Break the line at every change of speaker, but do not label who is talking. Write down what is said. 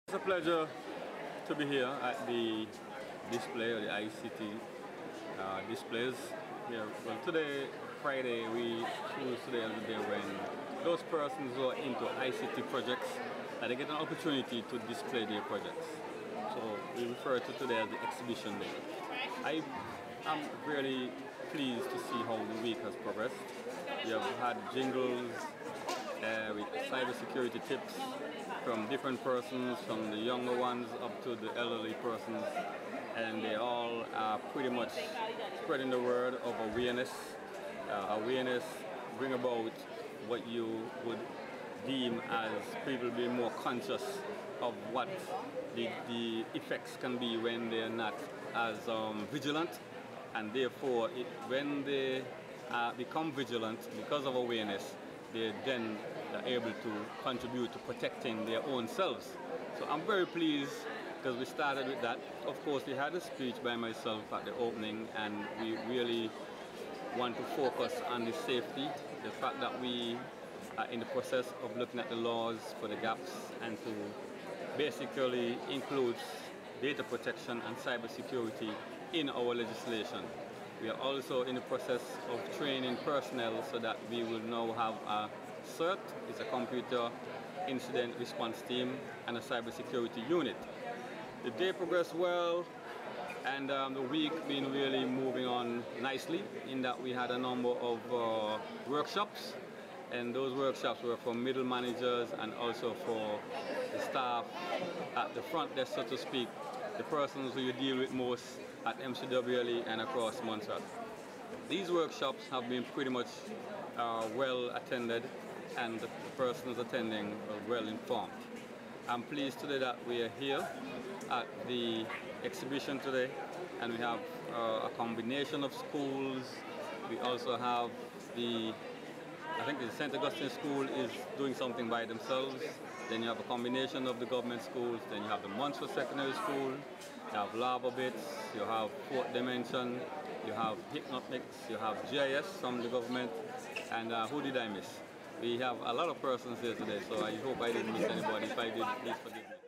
It's a pleasure to be here at the display or the ICT displays. Yeah, well, today, Friday, we choose today as the day when those persons who are into ICT projects they get an opportunity to display their projects. So we refer to today as the exhibition day. I am really pleased to see how the week has progressed. We have had jingles with cybersecurity tips from different persons, from the younger ones up to the elderly persons, and they all are pretty much spreading the word of awareness. Awareness bring about what you would deem as people being more conscious of what the effects can be when they're not as vigilant, and therefore when they become vigilant because of awareness, they then are able to contribute to protecting their own selves. So I'm very pleased because we started with that. Of course, we had a speech by myself at the opening, and we really want to focus on the safety, the fact that we are in the process of looking at the laws for the gaps and to basically include data protection and cybersecurity in our legislation. We are also in the process of training personnel so that we will now have a CERT, it's a computer incident response team, and a cybersecurity unit. The day progressed well, and the week been really moving on nicely in that we had a number of workshops, and those workshops were for middle managers and also for the staff at the front desk, so to speak, the persons who you deal with most at MCWLE and across Montserrat. These workshops have been pretty much well attended, and the persons attending are well informed. I'm pleased today that we are here at the exhibition today, and we have a combination of schools. We also have I think the St. Augustine School is doing something by themselves. Then you have a combination of the government schools. Then you have the Montserrat Secondary School. You have Lava Bits. You have Fourth Dimension. You have Hypnotics. You have GIS from the government. And who did I miss? We have a lot of persons here today, so I hope I didn't miss anybody. If I did, please forgive me.